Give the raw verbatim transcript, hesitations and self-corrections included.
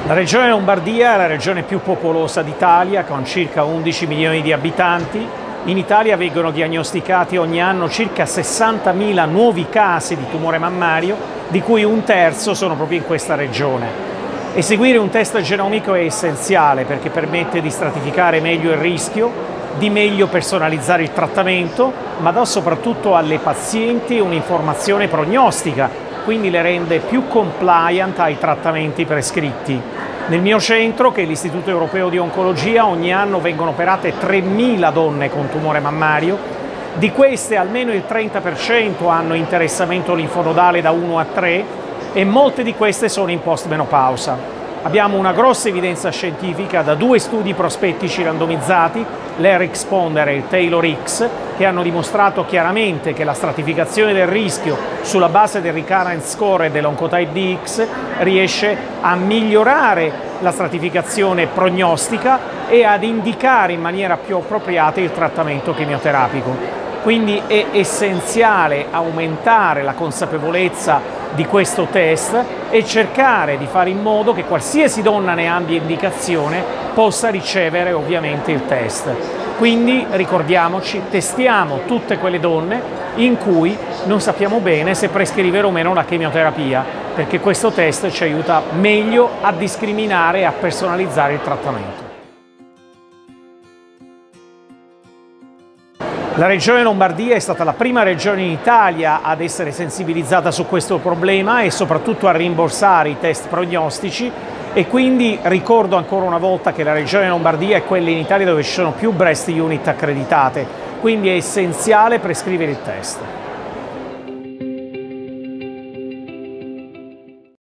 La regione Lombardia è la regione più popolosa d'Italia, con circa undici milioni di abitanti. In Italia vengono diagnosticati ogni anno circa sessantamila nuovi casi di tumore mammario, di cui un terzo sono proprio in questa regione. Eseguire un test genomico è essenziale perché permette di stratificare meglio il rischio, di meglio personalizzare il trattamento, ma dà soprattutto alle pazienti un'informazione prognostica, quindi le rende più compliant ai trattamenti prescritti. Nel mio centro, che è l'Istituto Europeo di Oncologia, ogni anno vengono operate tremila donne con tumore mammario. Di queste almeno il trenta per cento hanno interessamento linfonodale da uno a tre e molte di queste sono in postmenopausa. Abbiamo una grossa evidenza scientifica da due studi prospettici randomizzati, l'ERIX-Ponder e il TAILOR-X, che hanno dimostrato chiaramente che la stratificazione del rischio sulla base del recurrence score e dell'Oncotype D X riesce a migliorare la stratificazione prognostica e ad indicare in maniera più appropriata il trattamento chemioterapico. Quindi è essenziale aumentare la consapevolezza di questo test e cercare di fare in modo che qualsiasi donna ne abbia indicazione possa ricevere ovviamente il test. Quindi ricordiamoci, testiamo tutte quelle donne in cui non sappiamo bene se prescrivere o meno la chemioterapia, perché questo test ci aiuta meglio a discriminare e a personalizzare il trattamento. La regione Lombardia è stata la prima regione in Italia ad essere sensibilizzata su questo problema e soprattutto a rimborsare i test prognostici, e quindi ricordo ancora una volta che la regione Lombardia è quella in Italia dove ci sono più breast unit accreditate, quindi è essenziale prescrivere il test.